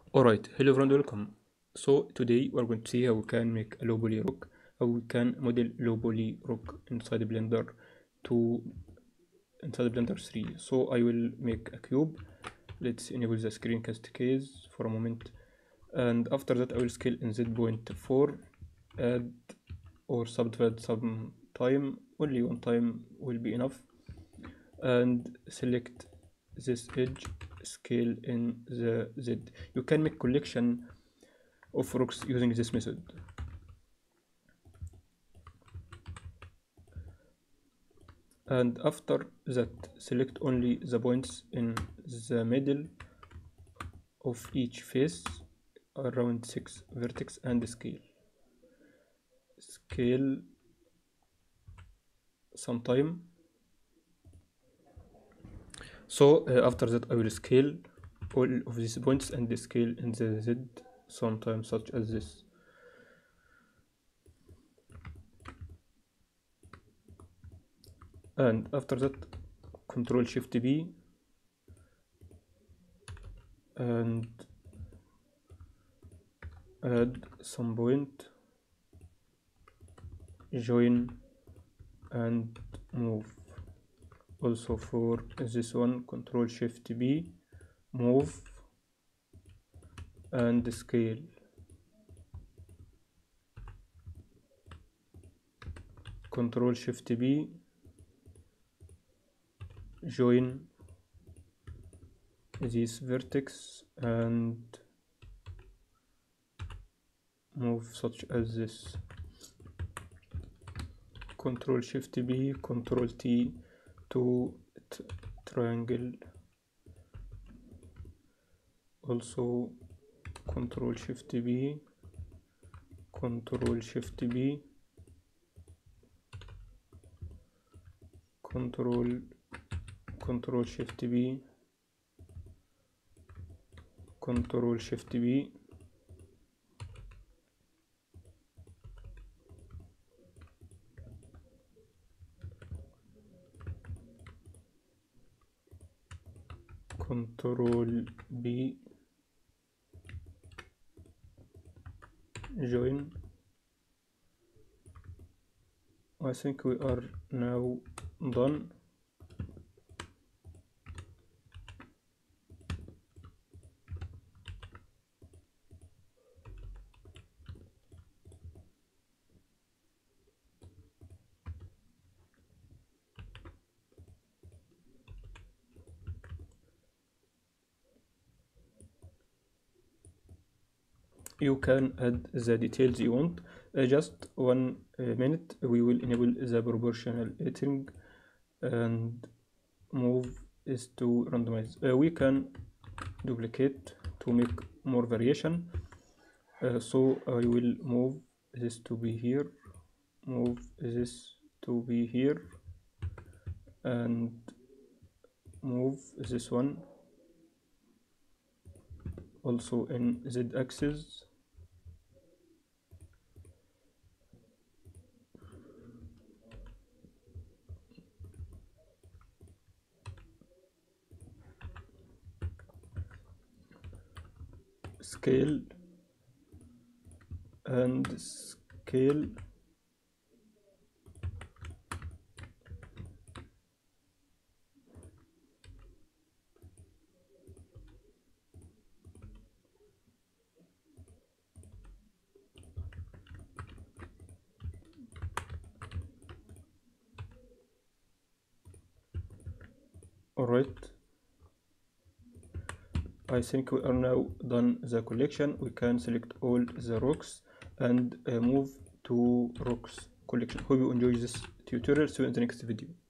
Alright, hello everyone, welcome. So today we're going to see how we can make a low poly rock, how we can model low poly rock inside Blender 2, inside Blender 3. So I will make a cube. Let's enable the screencast case for a moment, and after that I will scale in Z.4, add or subdivide some time, only one time will be enough, and select this edge, scale in the Z. You can make collection of rocks using this method. And after that, select only the points in the middle of each face, around 6 vertex, and scale some time. So after that I will scale all of these points and scale in the Z sometime, such as this. And after that, Control Shift B and add some point, join and move. Also for this one, Control Shift B, move and scale. Control Shift B, join this vertex and move such as this. Control Shift B, Control T to triangle. Also Control Shift B, Control Shift B, Control Shift B, Control Shift B, Control B, join. I think we are now done. You can add the details you want. Just 1 minute, we will enable the proportional editing and move is to randomize. We can duplicate to make more variation. So I will move this to be here, move this to be here, and move this one also in Z axis. Scale and scale. Alright, I think we are now done the collection. We can select all the rocks and move to rocks collection. Hope you enjoy this tutorial. See you in the next video.